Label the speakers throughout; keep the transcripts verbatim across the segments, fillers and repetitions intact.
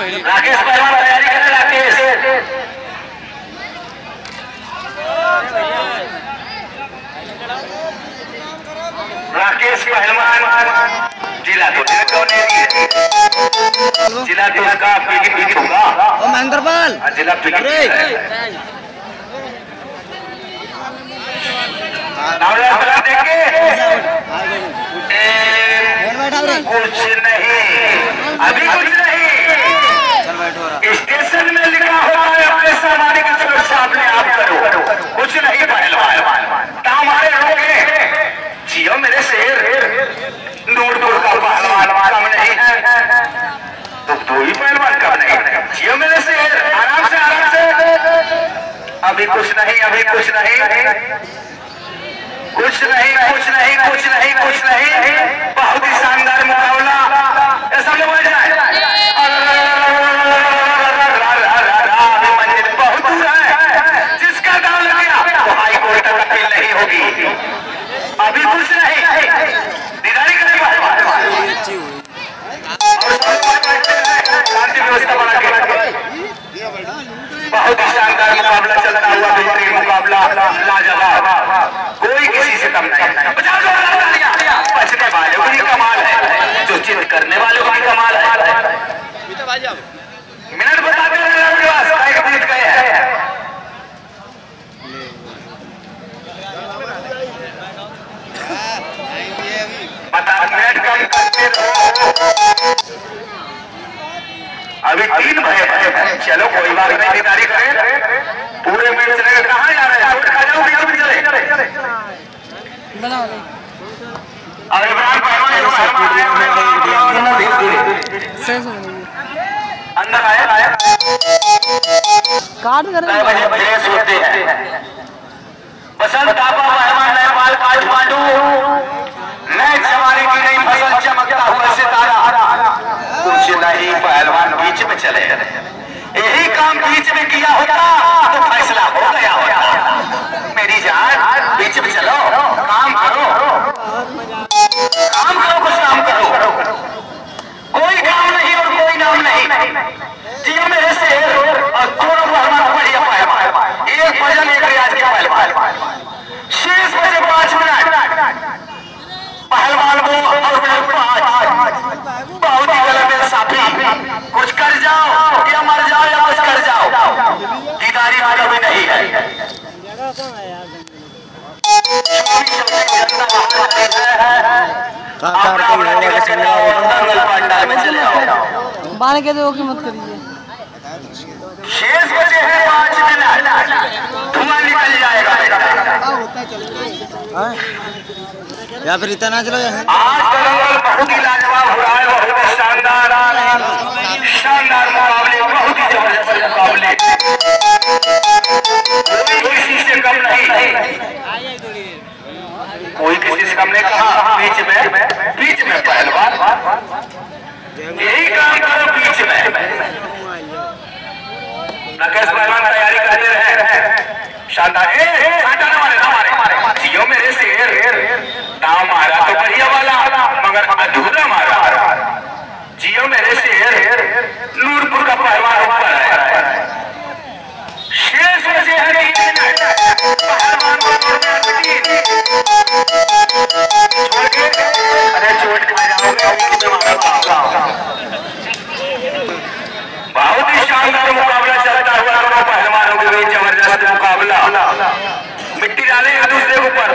Speaker 1: राकेश पहलवान तैयारी करें। राकेश राकेश पहलवान जिला तो जिला तो उसका पीली पीली होगा।
Speaker 2: ओ महेंद्रपाल
Speaker 1: जिला पीली देंगे कुछ नहीं, अभी कुछ नहीं। स्टेशन में लिखा हुआ है अपने सामान्य की सुरक्षा अपने आप करो, कुछ नहीं पहलवान। हमारे रोगे जियो मेरे शेर, नूरपुर का पहलवान कम नहीं है तो दो ही पहलवान कम नहीं। जियो मेरे शेर, आराम से आराम से। अभी कुछ नहीं, अभी कुछ नहीं, कुछ नहीं, कुछ नहीं, कुछ नहीं, कुछ नहीं। बहुत ही शानदार मुकाबला। ऐसा लोग बैठ जाए, मंजिल बहुत दूर है। जिसका दाव लग गया तो हाई कोर्ट तक अपील नहीं होगी। अभी कुछ नहीं, निगरानी करें शांति व्यवस्था बना के। बहुत ही शानदार मुकाबला चलता हुआ, बेहतरीन मुकाबला, लाजवाब, कोई किसी से कम नहीं। बचने वाले को भी कमाल है, जो चित करने वाले को भी कमाल है। मिनट बताते हैं आपके पास एक बीत गए हैं। बता मिनट कम करते रहो। अभी तीन भय भय चलो कोई बात नहीं, निगरानी करें। पूरे मिनट चलेगा। कहाँ जा रहे हैं? खा जाओ, बीच में चले। अब इमरान पहलवान अंदर आए
Speaker 2: काट कर
Speaker 1: बजे बजे सोते हैं। बसंत तापा पहलवान नेपाल काठमांडू, नए जमाने की नई फसल चमकता हुआ सितारा। कुछ नहीं पहलवान बीच में चले, यही काम बीच में किया होता तो फैसला हो गया होता। मेरी जान बीच में चलो, काम करो, काम करो, कुछ काम करो। कोई काम नहीं और कोई नाम नहीं। जियो मेरे से और दोनों पहलवान बढ़िया पहलवान, एक भजन एक रियाज के पहलवान। शेष बचे पांच मिनट। पहलवान वो और बहुत ही गलत है साथी। कुछ कर जाओ या मर जाओ या कुछ कर जाओ। दीदारी आज अभी नहीं है।
Speaker 2: बाल के दो की मत करिए।
Speaker 1: शेष बचे हैं पांच मिनट, धुआं निकल जाएगा
Speaker 2: या फिर इतना चलो।
Speaker 1: आज का दंगल बहुत ही लाजवाब हो रहा है, बहुत ही शानदार शानदार मुकाबले, बहुत ही जबरदस्त मुकाबले। कोई किसी से कम नहीं, कोई किसी से कम नहीं। कहा बीच में, बीच में पहलवान, यही काम करो बीच में। राकेश पहलवान तैयारी करते रहे। शानदार जियो मेरे शेर, दाव मारा तो बढ़िया वाला मगर अधूरा मारा। जियो मेरे शेर, नूरपुर का पहलवान ऊपर है। शेष बचे हैं तीन मिनट। पहलवान को छोड़ के, अरे चोट के जाओगे। बहुत ही शानदार मुकाबला चलता हुआ दोनों पहलवानों के बीच, जबरदस्त मुकाबला। मिट्टी डाले एक दूसरे के ऊपर।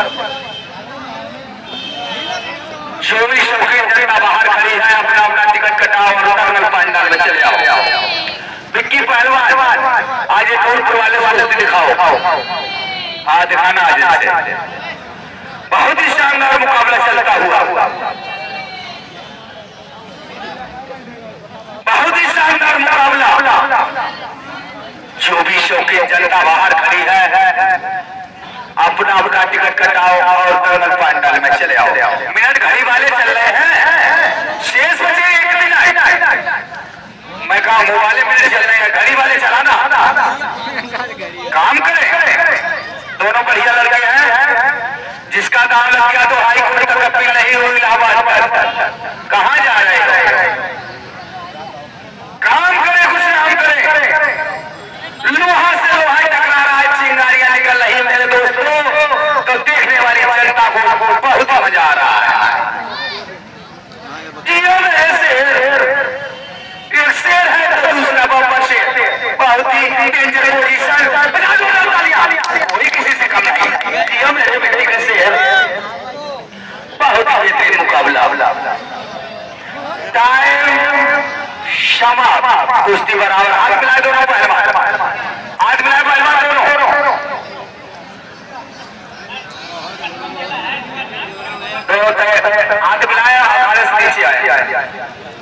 Speaker 1: चौबीस शौकीन जनता बाहर खड़ी है, अपना अपना टिकट कटाओ और टर्मिनल पंडाल में चले आओ। विक्की पहलवान आज एक नूरपुर वाले वाले से दिखाओ, हाँ दिखाना आज से। बहुत ही शानदार मुकाबला चलता हुआ, बहुत ही शानदार मुकाबला। जो भी शौकीन जनता बाहर खड़ी है, अपना अपना टिकट कटाओ और टर्मिनल पंडाल में चले आओ। मिनट घड़ी वाले चल रहे हैं, शेष बचे एक मिनट। मैं कहा मुंह वाले मिनट चल रहे हैं, घड़ी वाले चलाना काम करे। दोनों बढ़िया लड़के हैं। जिसका दाम लग गया तो हाई कोर्ट तक अपील नहीं हुई इलाहाबाद पर। कहाँ जा रहे हैं, कहाँ क्षमा कुश्ती बराबर। हाथ मिलाए दोनों पहलवान, हाथ मिलाए पहलवान दोनों। तो हाथ मिलाया, हमारे से नीचे आए।